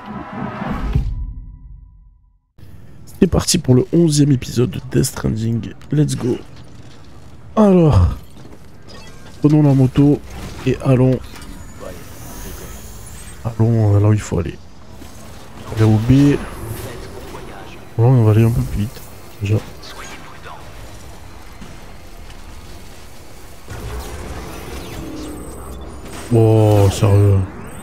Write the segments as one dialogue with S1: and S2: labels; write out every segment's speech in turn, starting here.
S1: C'est parti pour le 11e épisode de Death Stranding. Let's go. Alors, prenons la moto et allons là où il faut aller. Aller au B. Voilà, on va aller un peu plus vite. Déjà. Oh, sérieux.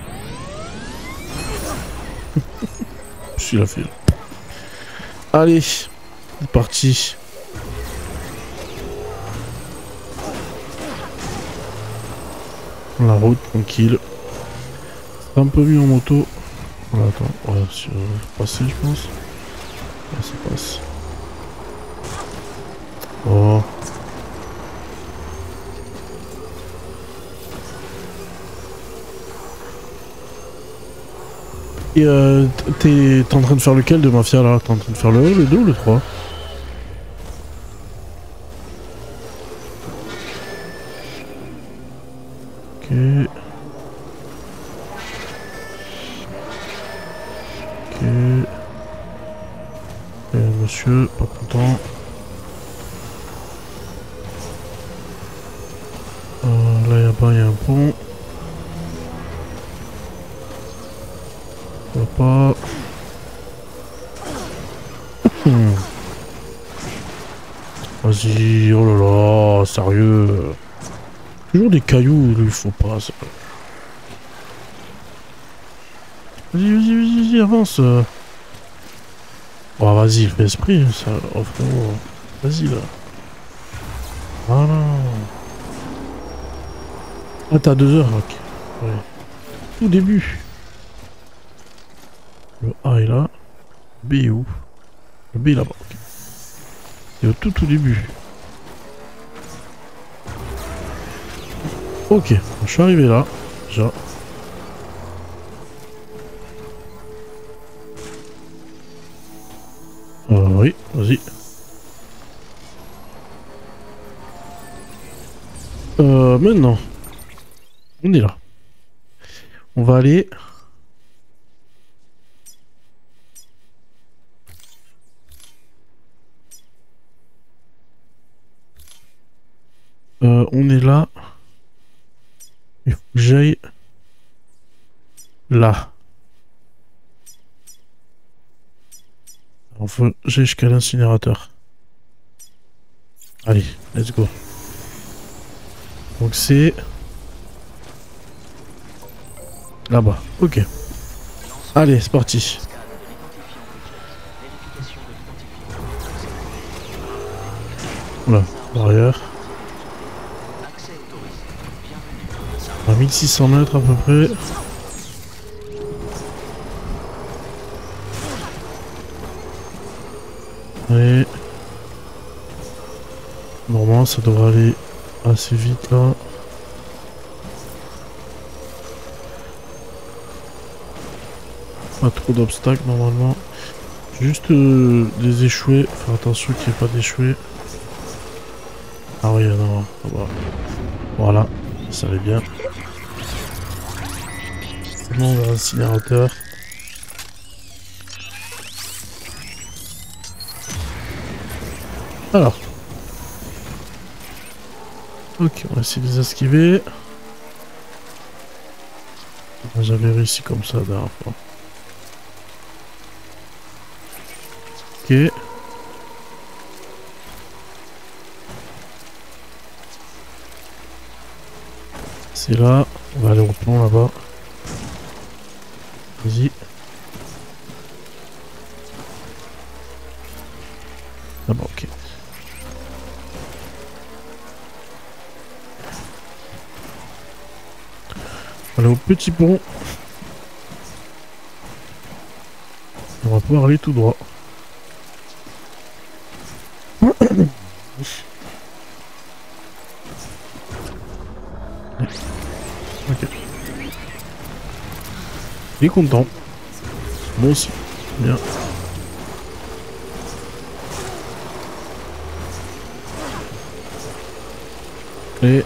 S1: Celui-là fait. Allez, c'est parti. La route tranquille. C'est un peu mieux en moto. Voilà, attends, ouais, si passer, je pense. Là, ça passe. Oh. Et t'es en train de faire lequel de Mafia là? T'es en train de faire le 1, le 2 ou le 3? Ok. Ok. Monsieur, pas content. Là, il y a un pont. Ça va pas. Vas-y, oh là là, sérieux. Toujours des cailloux, il faut pas ça. Vas-y, avance. Oh, vas-y, fais esprit, ça. Oh, frérot. Vas-y, là. Voilà. Ah, t'as 2 heures, ok. Ouais. Tout début. Le A est là. Le B est où? Le B est là-bas, ok. Et au tout début. Ok, je suis arrivé là, déjà. Oui, vas-y. Maintenant, on est là. On va aller... on est là. Il faut que j'aille là. Il faut que j'aille jusqu'à l'incinérateur. Allez, let's go. Donc c'est... là-bas, ok. Allez, c'est parti. Voilà, derrière. À 1600 mètres à peu près. Allez. Normalement, ça devrait aller assez vite là. Pas trop d'obstacles normalement. Juste des échoués. Faire attention qu'il n'y ait pas d'échoués. Ah oui, non, voilà, ça allait bien. Bon, vers l'incinérateur. Alors. Ok, on va essayer de les esquiver. J'avais réussi comme ça la dernière fois. Ok. C'est là. On va aller au pont là-bas. Vas-y. Là-bas, ok. On va aller au petit pont. On va pouvoir aller tout droit. Ok. Il est content. Moi aussi. Bien. Et...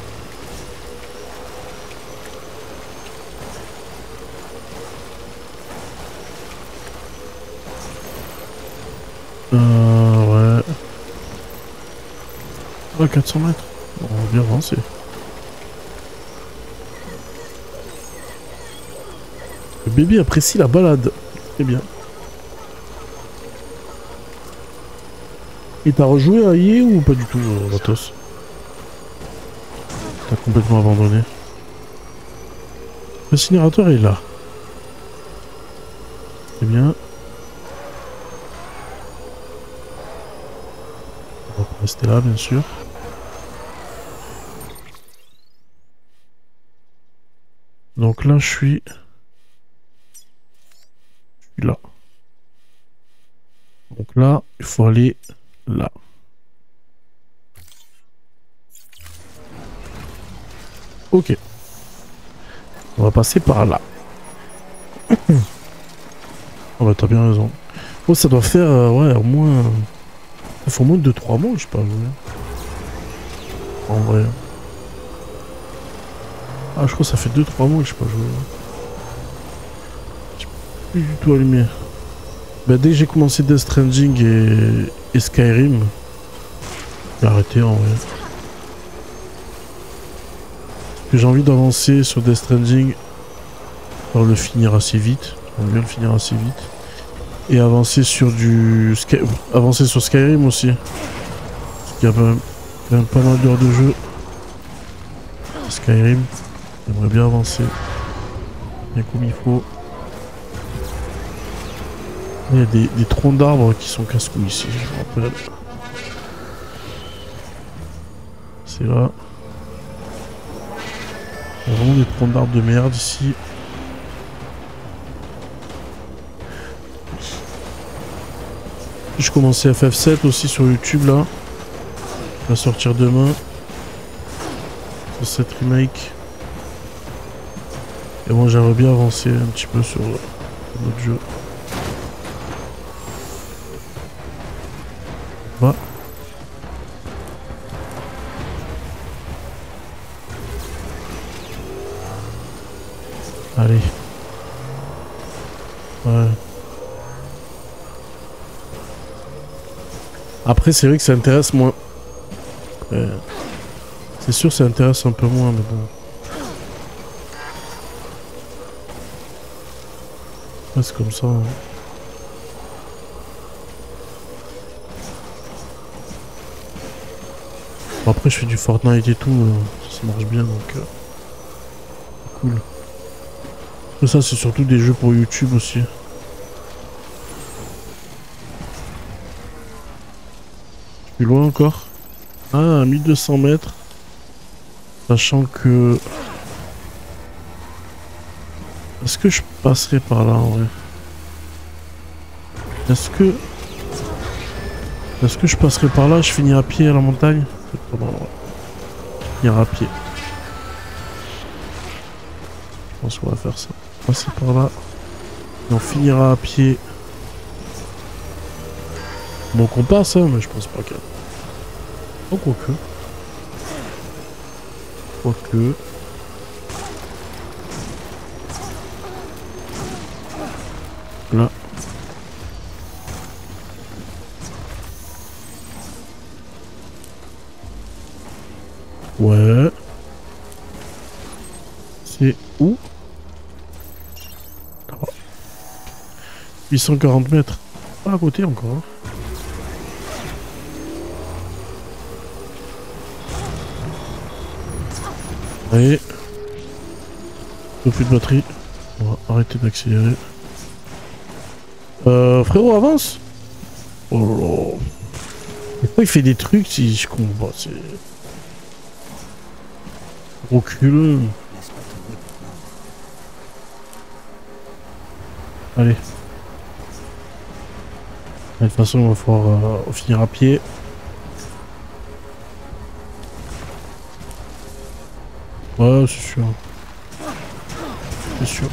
S1: Ouais. Ah, 400 mètres. On va bien avancer. Le bébé apprécie la balade. Très bien. Et t'as rejoué à IE ou pas du tout, Vatos? T'as complètement abandonné. L'incinérateur est là. Très bien. On va rester là, bien sûr. Donc là, je suis là. Donc là, il faut aller là. Ok. On va passer par là. Oh bah t'as bien raison. Oh, ça doit faire, ouais, au moins... Il faut au moins 2-3 mois, je sais pas. En vrai. Ah, je crois que ça fait 2-3 mois que je sais pas joué. J'ai plus du tout allumé. Bah, dès que j'ai commencé Death Stranding et Skyrim, j'ai arrêté en vrai. Parce que j'ai envie d'avancer sur Death Stranding pour le finir assez vite. On bien le finir assez vite. Et avancer sur avancer sur Skyrim aussi. Parce qu'il y a quand même pas mal d'heures de jeu. Skyrim. J'aimerais bien avancer. Bien comme il faut. Il y a des troncs d'arbres qui sont casse-couilles ici, je me rappelle. C'est là. Il y a vraiment des troncs d'arbres de merde ici. Je commençais FF7 aussi sur YouTube là. Il va sortir demain. Sur cette remake. Et bon, j'aimerais bien avancer un petit peu sur notre jeu. Va. Allez. Ouais. Après, c'est vrai que ça intéresse moins. Ouais. C'est sûr, ça intéresse un peu moins, mais bon. Ouais, c'est comme ça. Hein. Bon, après, je fais du Fortnite et tout. Ça marche bien, donc... cool. Mais ça, c'est surtout des jeux pour YouTube aussi. Plus loin encore. Ah, à 1200 mètres. Sachant que... Est-ce que je passerai par là, en vrai? Est-ce que... Est-ce que je passerai par là? Je finirai à pied à la montagne? Pardon, ouais. Je finirai à pied. Je pense qu'on va faire ça. Passer par là. Et on finira à pied. Donc on passe, hein, mais je pense pas qu'elle... Oh, quoique. Quoique. Là. Ouais. C'est où? Là-bas. 840 mètres. Pas à côté encore. Hein. Allez. Plus de batterie. On va arrêter d'accélérer. Frérot, avance. Oh là là. Pourquoi il fait des trucs si je comprends pas, c'est... Recule. Allez. De toute façon, on va pouvoir finir à pied. Ouais, c'est sûr. C'est sûr.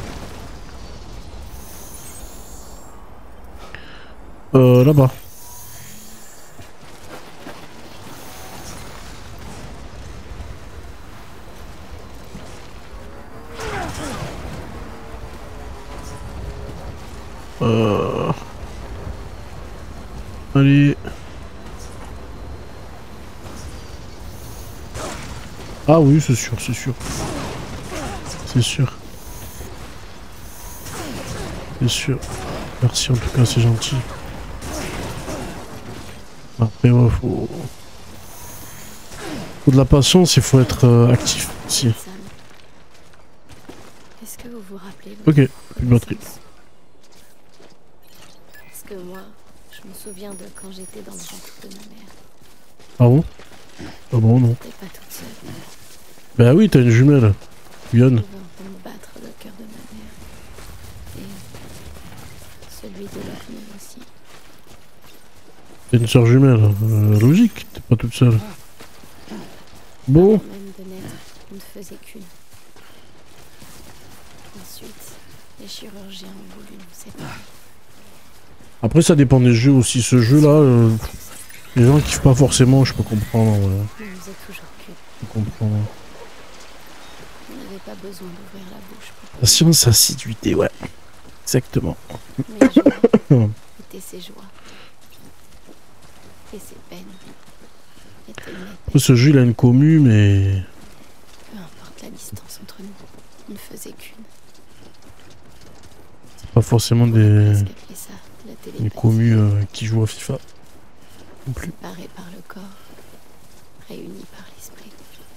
S1: Là-bas. Allez. Ah oui, c'est sûr, c'est sûr. C'est sûr. C'est sûr. Merci en tout cas, c'est gentil. Après, ouais, faut de la patience, il faut être actif aussi.
S2: Est-ce que vous vous rappelez
S1: Ok, plus de batterie.
S2: Parce que moi, je me souviens de quand j'étais dans le ventre de ma mère.
S1: Ah bon? Ah bon, non.
S2: J'étais pas toute seule.
S1: Bah oui, t'as une jumelle. Yonne.
S2: Je pouvais entendre battre le cœur de ma mère. Et celui de Lockney aussi.
S1: T'as une soeur jumelle. Logique, t'es pas toute seule. Bon.
S2: Avant même de naître, on ne faisait qu'une. Ensuite, les chirurgiens ont voulu nous séparer.
S1: Après, ça dépend des jeux aussi. Ce jeu-là, les gens kiffent pas forcément, je peux comprendre. Ouais.
S2: On faisait toujours qu'une.
S1: Je peux comprendre.
S2: On n'avait pas besoin d'ouvrir la bouche pour...
S1: La science, assiduité, ouais. Exactement.
S2: Mes joies étaient ses joies. Et ses peines étaient mes
S1: Après,
S2: peines.
S1: ce jeu, il a une commu, mais...
S2: Peu importe la distance entre nous, on ne faisait qu'une.
S1: pas forcément
S2: On
S1: des...
S2: a presque appelé ça la
S1: Une
S2: télépathie.
S1: commu qui joue à FIFA. Non plus.
S2: Séparés par le corps, réunis par l'esprit.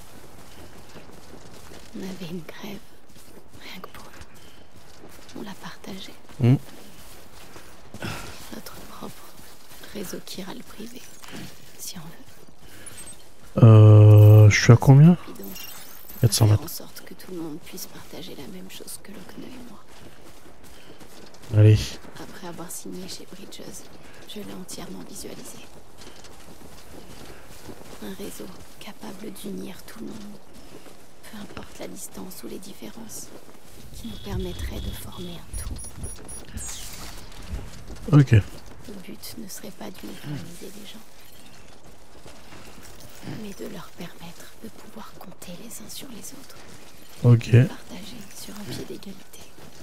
S2: On avait une grève, rien que pour nous. On la partageait.
S1: Mm.
S2: Notre propre réseau chiral privé, si on veut.
S1: Je suis à combien?
S2: Bidon.
S1: 400
S2: Faire
S1: mètres.
S2: en sorte que tout le monde puisse partager la même chose que Lockney et moi.
S1: Allez.
S2: Après avoir signé chez Bridges, je l'ai entièrement visualisé. Un réseau capable d'unir tout le monde, peu importe la distance ou les différences, qui nous permettrait de former un tout.
S1: Ok.
S2: Le but ne serait pas d'uniformiser les gens, mais de leur permettre de pouvoir compter les uns sur les autres,
S1: Ok.
S2: partager sur un pied d'égalité.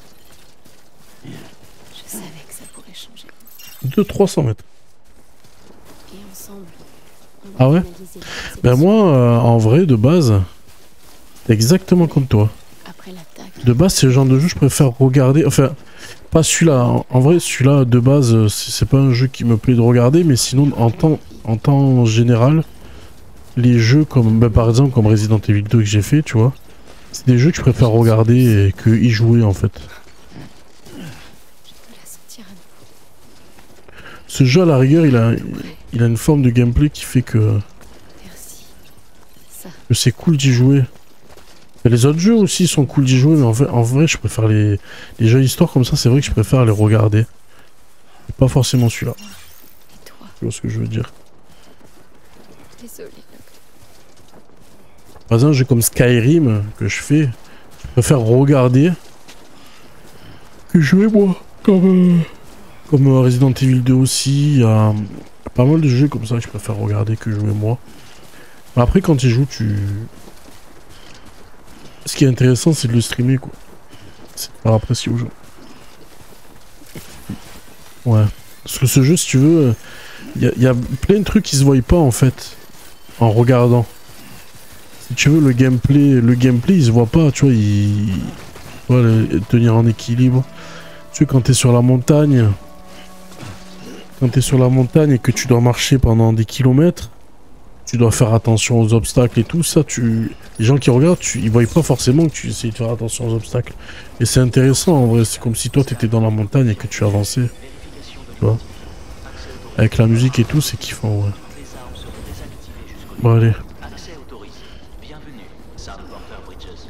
S2: Je savais que ça pourrait changer.
S1: 200-300 mètres.
S2: Et ensemble, on
S1: Ah ouais?
S2: analysé les
S1: Ben
S2: sélections.
S1: moi, en vrai, de base, c'est exactement comme toi.
S2: Après l'attaque,
S1: De base, c'est le genre de jeu que je préfère regarder. Enfin, pas celui-là. En vrai, celui-là, de base, c'est pas un jeu qui me plaît de regarder, mais sinon, en temps général, les jeux comme, ben, par exemple, comme Resident Evil 2 que j'ai fait, tu vois, c'est des jeux que je préfère regarder et que y jouer, en fait.
S2: je peux la sentir à nouveau.
S1: Ce jeu, à la rigueur, il a une forme de gameplay qui fait que
S2: Merci. Ça,
S1: c'est cool d'y jouer. Et les autres jeux aussi sont cool d'y jouer, mais en vrai, je préfère les jeux d'histoire comme ça, c'est vrai que je préfère les regarder. Et pas forcément celui-là.
S2: et toi,
S1: Tu vois ce que je veux dire?
S2: désolée.
S1: Par exemple, j'ai comme Skyrim que je fais. Je préfère regarder que jouer moi. Comme Resident Evil 2 aussi. Il y a pas mal de jeux comme ça que je préfère regarder que jouer moi. Après, quand tu joues, ce qui est intéressant, c'est de le streamer, quoi. C'est de faire apprécier aux gens. Ouais. Parce que ce jeu, si tu veux, il y a plein de trucs qui se voient pas, en fait, en regardant. Si tu veux, le gameplay, il se voit pas, tu vois, tenir en équilibre. Tu sais, quand t'es sur la montagne, et que tu dois marcher pendant des kilomètres, tu dois faire attention aux obstacles et tout ça, les gens qui regardent, ils voient pas forcément que tu essayes de faire attention aux obstacles. Et c'est intéressant, en vrai, c'est comme si toi t'étais dans la montagne et que tu avançais, tu vois. Avec la musique et tout, c'est kiffant, ouais. Bon, allez.
S3: Accès autorisé. Bienvenue, Sam Porter Bridges.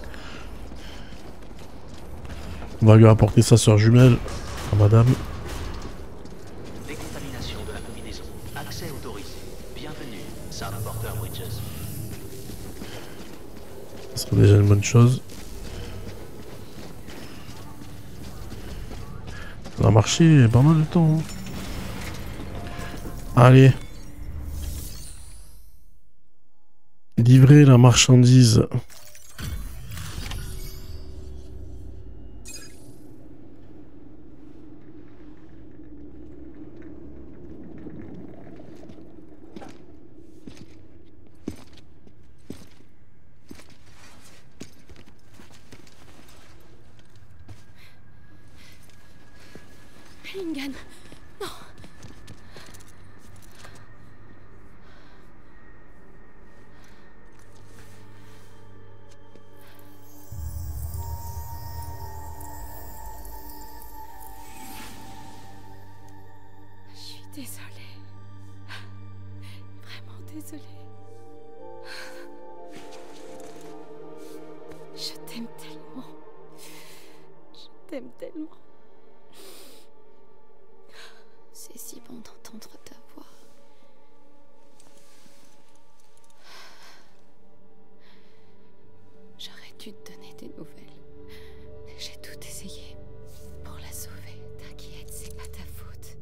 S1: On va lui apporter sa soeur jumelle à madame.
S3: Décontamination de la combinaison. Accès autorisé. Bienvenue, Sam Porter Bridges.
S1: Ça serait déjà une bonne chose. Ça a marché pas mal de temps. Hein. Allez. Livrer la marchandise.
S2: Malingen. Non. Je suis désolée. Vraiment désolée. Je t'aime tellement. Je t'aime tellement. C'est si bon d'entendre ta voix. J'aurais dû te donner des nouvelles. J'ai tout essayé pour la sauver. T'inquiète, c'est pas ta faute.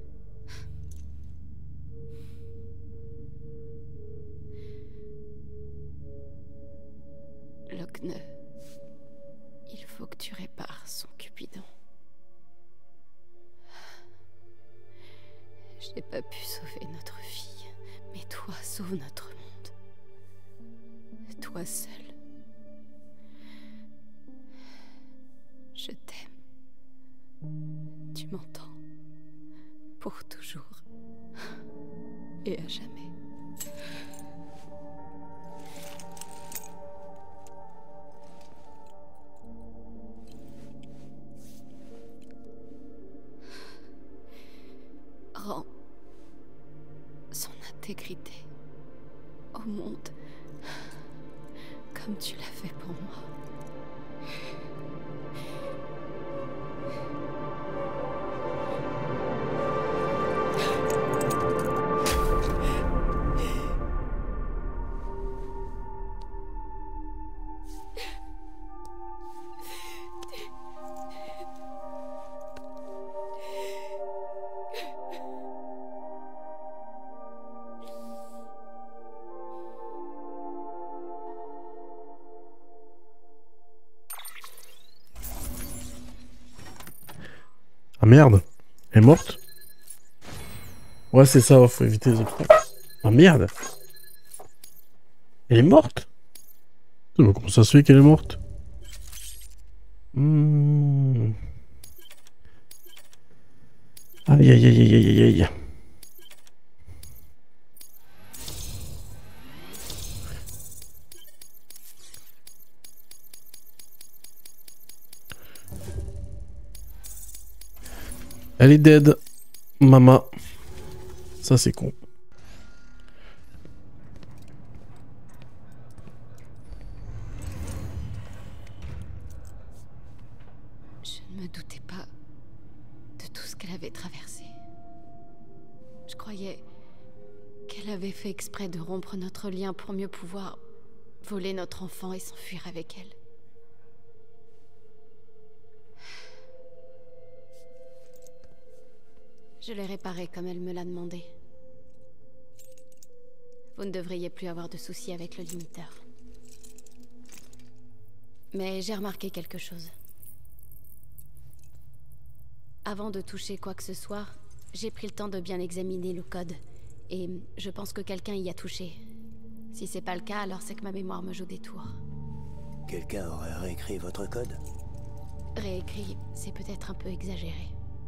S2: Logne, il faut que tu répares son Cupidon. Je n'ai pas pu sauver notre fille, mais toi sauve notre monde. Toi seul. Je t'aime. Tu m'entends? Pour toujours. Et à jamais. Rends son intégrité au monde comme tu l'as fait pour moi.
S1: Ah merde, elle est morte? Ouais, c'est ça, faut éviter les obstacles. Ah merde! Elle est morte? Putain, mais comment ça se fait qu'elle est morte? Aïe aïe aïe aïe aïe aïe. Elle est dead, maman. Ça c'est con.
S2: Je ne me doutais pas de tout ce qu'elle avait traversé. Je croyais qu'elle avait fait exprès de rompre notre lien pour mieux pouvoir voler notre enfant et s'enfuir avec elle. Je l'ai réparée comme elle me l'a demandé. Vous ne devriez plus avoir de soucis avec le limiteur. Mais j'ai remarqué quelque chose. Avant de toucher quoi que ce soit, j'ai pris le temps de bien examiner le code. Et je pense que quelqu'un y a touché. Si c'est pas le cas, alors c'est que ma mémoire me joue des tours.
S4: Quelqu'un aurait réécrit votre code?
S2: Réécrit, c'est peut-être un peu exagéré.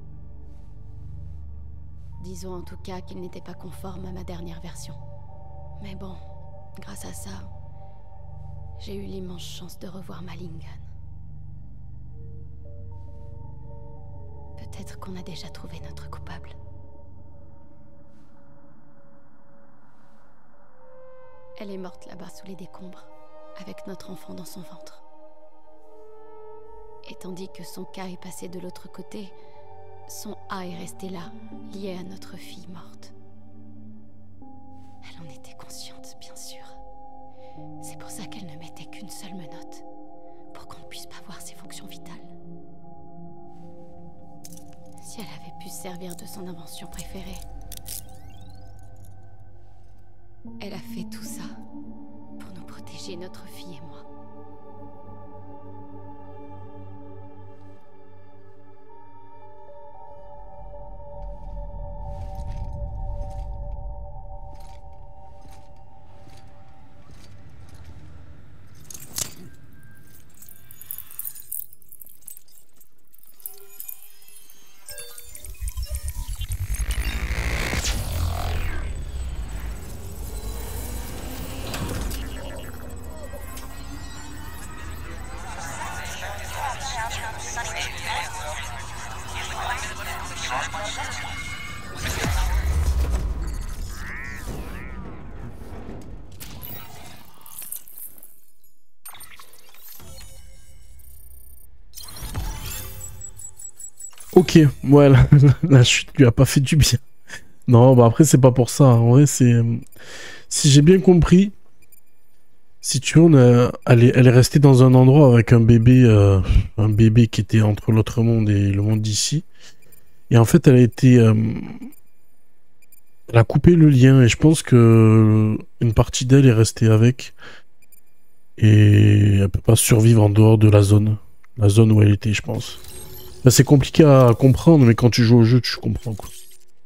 S2: Disons en tout cas qu'il n'était pas conforme à ma dernière version. Mais bon, grâce à ça, j'ai eu l'immense chance de revoir Malingen. Peut-être qu'on a déjà trouvé notre coupable. Elle est morte là-bas sous les décombres, avec notre enfant dans son ventre. Et tandis que son cas est passé de l'autre côté, son A est resté là, lié à notre fille morte. Elle en était consciente, bien sûr. C'est pour ça qu'elle ne mettait qu'une seule menotte, pour qu'on ne puisse pas voir ses fonctions vitales. Si elle avait pu se servir de son invention préférée. Elle a fait tout ça pour nous protéger, notre fille et moi.
S1: Ok, ouais, la chute lui a pas fait du bien. Non, bah après, c'est pas pour ça. En vrai, c'est... Si j'ai bien compris, si tu veux, elle est restée dans un endroit avec un bébé qui était entre l'autre monde et le monde d'ici. Et en fait, elle a coupé le lien et je pense que une partie d'elle est restée avec et elle peut pas survivre en dehors de la zone où elle était, je pense. Là, c'est compliqué à comprendre, mais quand tu joues au jeu, tu comprends quoi.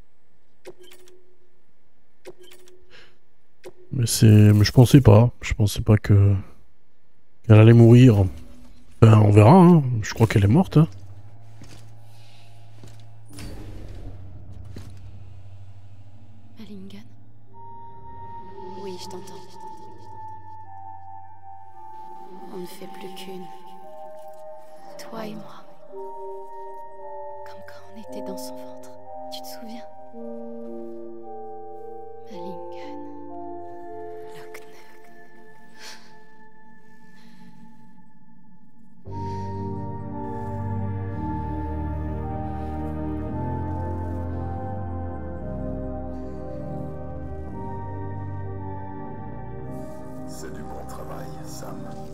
S1: Mais je pensais pas que qu'elle allait mourir. Ben, on verra. Hein. Je crois qu'elle est morte. Hein.
S2: Malingen? Oui, je t'entends. On ne fait plus qu'une. Toi et moi. Comme quand on était dans son ventre. Tu te souviens? Malingen. Lockne.
S5: C'est du bon travail, Sam.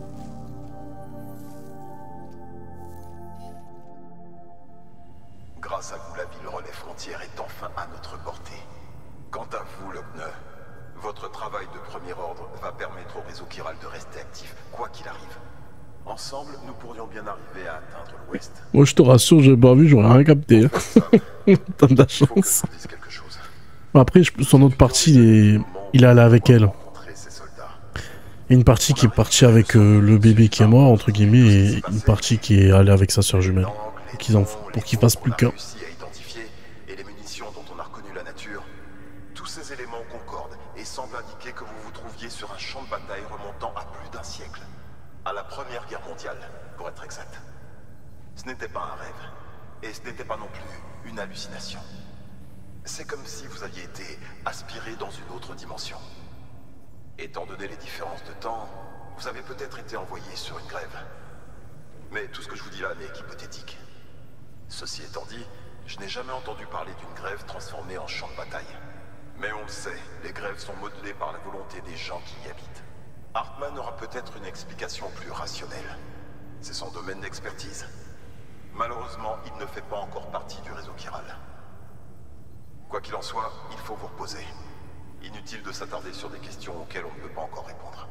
S5: Grâce à vous, la ville relais frontière est enfin à notre portée. Quant à vous, Lockne, votre travail de premier ordre va permettre au réseau chiral de rester actif, quoi qu'il arrive. Ensemble, nous pourrions bien arriver à atteindre l'ouest.
S1: Moi, je te rassure, j'ai pas vu, j'aurais rien capté. Hein. T'as de la
S5: Il faut que je
S1: chance.
S5: vous dise quelque chose.
S1: Après, son autre partie, il est allé avec elle.
S5: Rencontrer ces soldats.
S1: Et une partie qui est partie avec le bébé qui est mort, entre guillemets, et une partie qui est allée avec sa soeur jumelle. Pour qu'ils fassent plus qu'un.
S5: À identifier et les munitions dont on a reconnu la nature, tous ces éléments concordent et semblent indiquer que vous vous trouviez sur un champ de bataille remontant à plus d'un siècle, à la Première Guerre mondiale, pour être exact. Ce n'était pas un rêve, et ce n'était pas non plus une hallucination. C'est comme si vous aviez été aspiré dans une autre dimension. Étant donné les différences de temps, vous avez peut-être été envoyé sur une grève. Mais tout ce que je vous dis là n'est qu'hypothétique. Ceci étant dit, je n'ai jamais entendu parler d'une grève transformée en champ de bataille. Mais on le sait, les grèves sont modelées par la volonté des gens qui y habitent. Hartman aura peut-être une explication plus rationnelle. C'est son domaine d'expertise. Malheureusement, il ne fait pas encore partie du réseau chiral. Quoi qu'il en soit, il faut vous reposer. Inutile de s'attarder sur des questions auxquelles on ne peut pas encore répondre.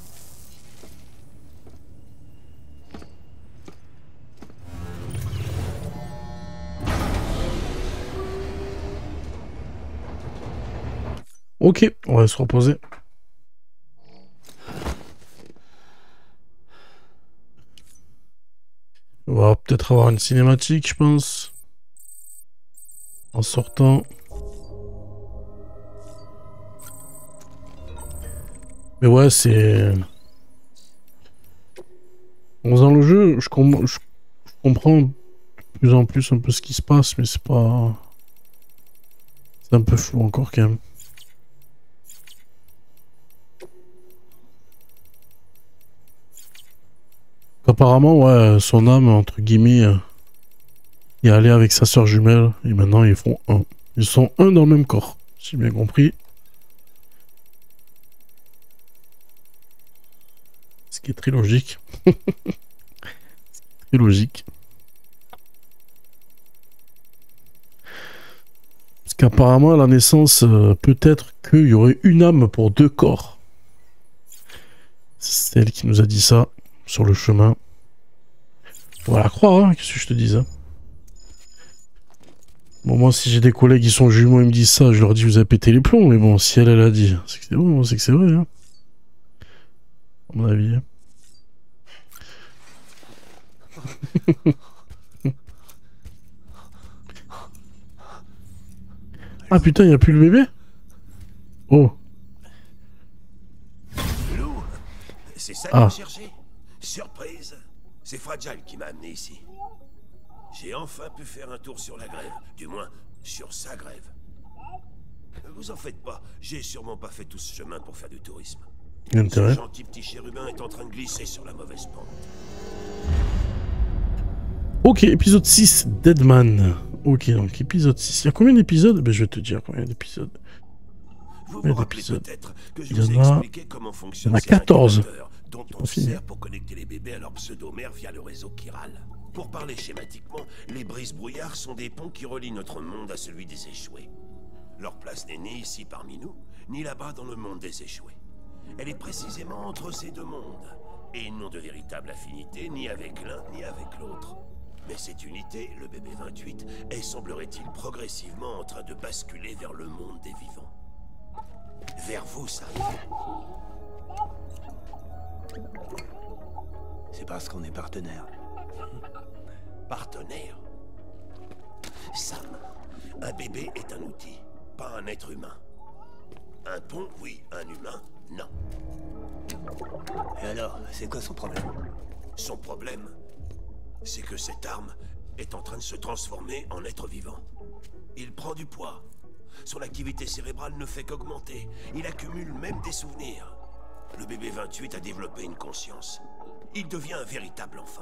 S1: Ok, on va se reposer. On va peut-être avoir une cinématique, je pense. En sortant. Mais ouais, c'est... Dans le jeu, je comprends de plus en plus un peu ce qui se passe, mais c'est pas... C'est un peu flou encore quand même. Apparemment, ouais, son âme, entre guillemets, est allée avec sa sœur jumelle, et maintenant ils font un. Ils sont un dans le même corps, si j'ai bien compris. Ce qui est très logique. Très logique. Parce qu'apparemment, à la naissance, peut-être qu'il y aurait une âme pour deux corps. C'est elle qui nous a dit ça sur le chemin. On va la croire, hein, qu'est-ce que je te dis, hein. Bon, moi, si j'ai des collègues qui sont jumeaux et me disent ça, je leur dis vous avez pété les plombs, mais bon, si elle a dit, c'est que c'est bon, c'est que c'est vrai, hein. À mon avis. Ah putain, il n'y a plus le bébé? Oh.
S4: Lou, c'est ça
S1: Ah.
S4: que vous cherchez? Surprise. C'est Fragile qui m'a amené ici. J'ai enfin pu faire un tour sur la grève. Du moins, sur sa grève. Vous en faites pas, j'ai sûrement pas fait tout ce chemin pour faire du tourisme.
S1: L'intérêt.
S4: Ce gentil petit chérubin est en train de glisser sur la mauvaise pente.
S1: Ok, épisode 6, Deadman. Ok, donc épisode 6. Il y a combien d'épisodes? Ben, je vais te dire combien d'épisodes.
S4: Vous
S1: Combien
S4: vous rappelez
S1: d'épisodes?
S4: peut-être que je
S1: Il y
S4: vous ai
S1: en a-
S4: expliqué comment fonctionnent
S1: il y en a
S4: ces
S1: 14.
S4: incubateurs dont on
S1: pas fini.
S4: sert pour connecter les bébés à leur pseudo-mère via le réseau chiral. Pour parler schématiquement, les brises-brouillards sont des ponts qui relient notre monde à celui des échoués. Leur place n'est ni ici parmi nous, ni là-bas dans le monde des échoués. Elle est précisément entre ces deux mondes, et ils n'ont de véritable affinité ni avec l'un ni avec l'autre. Mais cette unité, le bébé 28, est, semblerait-il, progressivement en train de basculer vers le monde des vivants. Vers vous, ça.
S6: C'est parce qu'on est partenaires.
S4: Partenaire. Sam, un bébé est un outil, pas un être humain. Un pont, oui, un humain, non.
S6: Et alors, c'est quoi son problème?
S4: Son problème, c'est que cette arme est en train de se transformer en être vivant. Il prend du poids. Son activité cérébrale ne fait qu'augmenter. Il accumule même des souvenirs. Le bébé 28 a développé une conscience. Il devient un véritable enfant.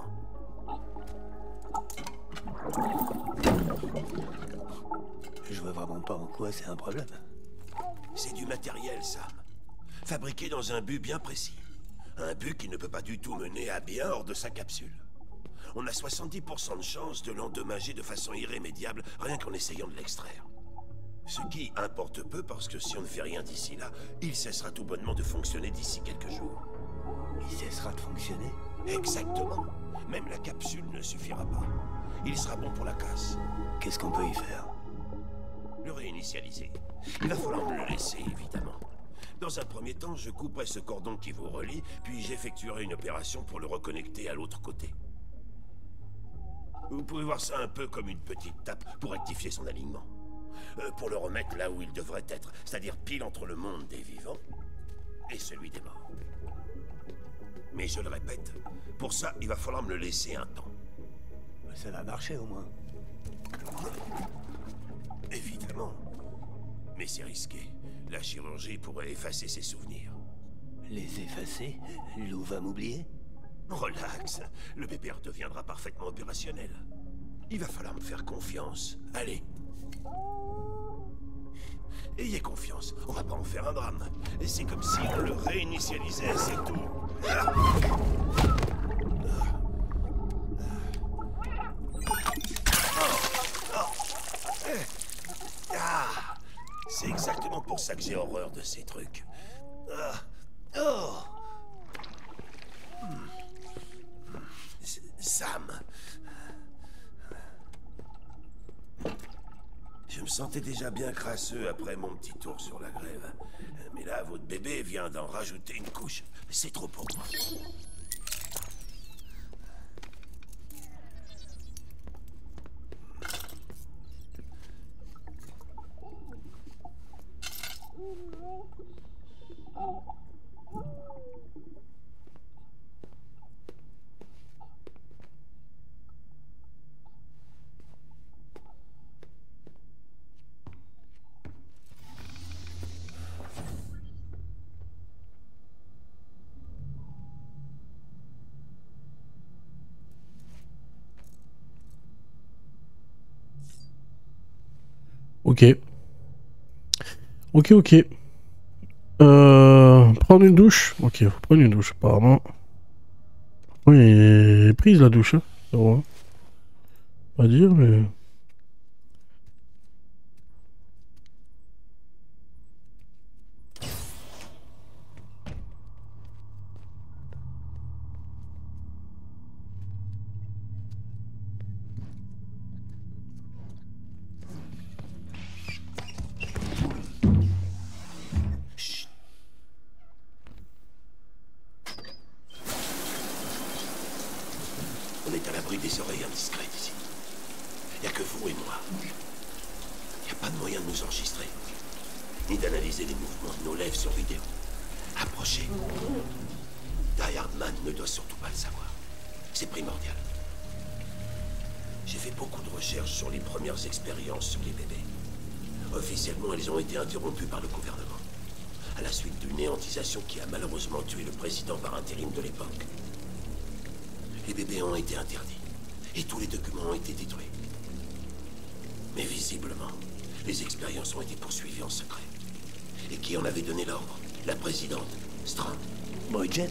S6: Je vois vraiment pas en quoi c'est un problème.
S4: C'est du matériel, Sam. Fabriqué dans un but bien précis. Un but qui ne peut pas du tout mener à bien hors de sa capsule. On a 70% de chance de l'endommager de façon irrémédiable rien qu'en essayant de l'extraire. Ce qui importe peu parce que si on ne fait rien d'ici là, il cessera tout bonnement de fonctionner d'ici quelques jours.
S6: Il cessera de fonctionner?
S4: Exactement. Même la capsule ne suffira pas. Il sera bon pour la casse.
S6: Qu'est-ce qu'on peut y faire?
S4: Le réinitialiser. Il va falloir me le laisser, évidemment. Dans un premier temps, je couperai ce cordon qui vous relie, puis j'effectuerai une opération pour le reconnecter à l'autre côté. Vous pouvez voir ça un peu comme une petite tape pour rectifier son alignement. Pour le remettre là où il devrait être, c'est-à-dire pile entre le monde des vivants et celui des morts. Mais je le répète, pour ça, il va falloir me le laisser un temps.
S6: Ça va marcher au moins.
S4: Évidemment. Mais c'est risqué. La chirurgie pourrait effacer ses souvenirs.
S6: Les effacer? Lou va m'oublier?
S4: Relax, le bébé redeviendra parfaitement opérationnel. Il va falloir me faire confiance. Allez. Ayez confiance, on va pas en faire un drame. Et c'est comme si on le réinitialisait, c'est tout. C'est exactement pour ça que j'ai horreur de ces trucs. Sam. Je me sentais déjà bien crasseux après mon petit tour sur la grève. Mais là, votre bébé vient d'en rajouter une couche. C'est trop pour moi.
S1: Ok. Ok. Prendre une douche. Ok, faut prendre une douche apparemment. Oui, elle est prise la douche. Hein. Ça va. Pas dire, mais...
S4: On est à l'abri des oreilles indiscrètes ici. Il n'y a que vous et moi. Il n'y a pas de moyen de nous enregistrer. Ni d'analyser les mouvements de nos lèvres sur vidéo. Approchez. Die Hardman ne doit surtout pas le savoir. C'est primordial. J'ai fait beaucoup de recherches sur les premières expériences sur les bébés. Officiellement, elles ont été interrompues par le gouvernement, à la suite d'une néantisation qui a malheureusement tué le président par intérim de l'époque. Les bébés ont été interdits, et tous les documents ont été détruits. Mais visiblement, les expériences ont été poursuivies en secret. Et qui en avait donné l'ordre? La présidente, Strand.
S6: Bridget?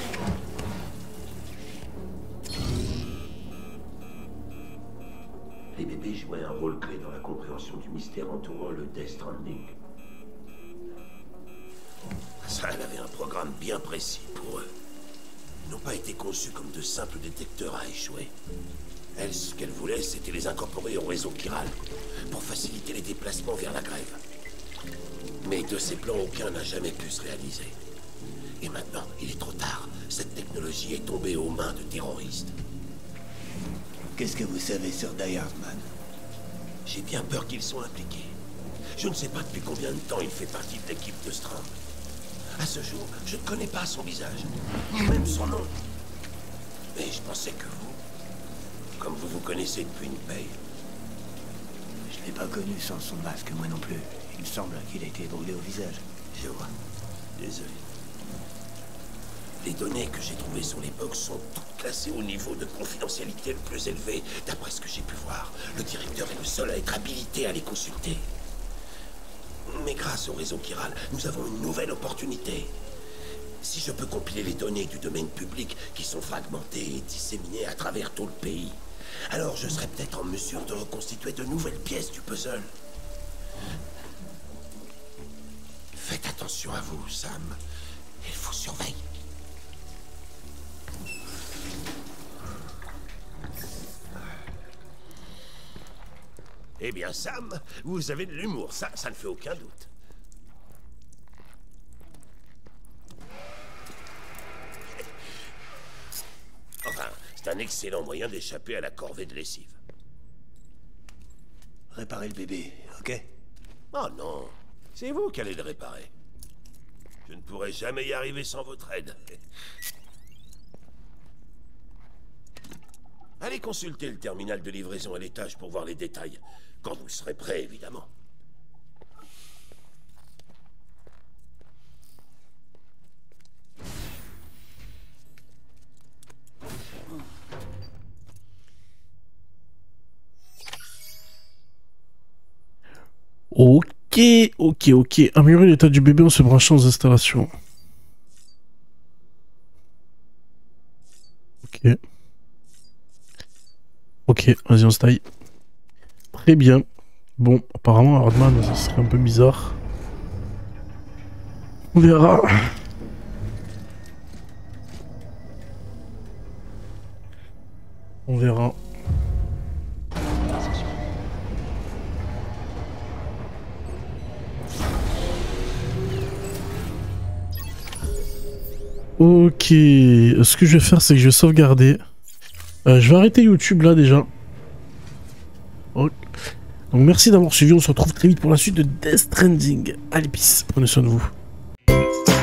S4: Les bébés jouaient un rôle clé dans la compréhension du mystère entourant le Death Stranding. Ça, elle avait un programme bien précis pour eux. Ils n'ont pas été conçus comme de simples détecteurs à échouer. Elle, ce qu'elle voulait, c'était les incorporer au réseau chiral, pour faciliter les déplacements vers la grève. Mais de ces plans, aucun n'a jamais pu se réaliser. Et maintenant, il est trop tard. Cette technologie est tombée aux mains de terroristes.
S6: Qu'est-ce que vous savez sur Die Hardman?
S4: J'ai bien peur qu'ils soient impliqués. Je ne sais pas depuis combien de temps il fait partie de l'équipe de Strand. À ce jour, je ne connais pas son visage, ni même son nom. Mais je pensais que vous, comme vous vous connaissez depuis une paye.
S6: Je l'ai pas connu sans son masque, moi non plus. Il me semble qu'il a été brûlé au visage.
S4: Je vois. Désolé. Les données que j'ai trouvées sur l'époque sont toutes classées au niveau de confidentialité le plus élevé. D'après ce que j'ai pu voir, le directeur est le seul à être habilité à les consulter. Mais grâce au réseau chiral, nous avons une nouvelle opportunité. Si je peux compiler les données du domaine public qui sont fragmentées et disséminées à travers tout le pays, alors je serai peut-être en mesure de reconstituer de nouvelles pièces du puzzle. Faites attention à vous, Sam. Il vous surveille. Eh bien, Sam, vous avez de l'humour, ça ne fait aucun doute. Enfin, c'est un excellent moyen d'échapper à la corvée de lessive.
S6: Réparer le bébé, ok?
S4: Oh non, c'est vous qui allez le réparer. Je ne pourrai jamais y arriver sans votre aide. Allez consulter le terminal de livraison à l'étage pour voir les détails. Quand vous serez prêt, évidemment.
S1: Ok. Améliorer l'état du bébé en se branchant aux installations. Ok, vas-y, on se taille. Très bien. Bon, apparemment, Hardman, ça serait un peu bizarre. On verra. On verra. Ok. Ce que je vais faire, c'est que je vais sauvegarder. Je vais arrêter YouTube là déjà. Okay. Donc merci d'avoir suivi. On se retrouve très vite pour la suite de Death Stranding. Allez, peace. Prenez soin de vous.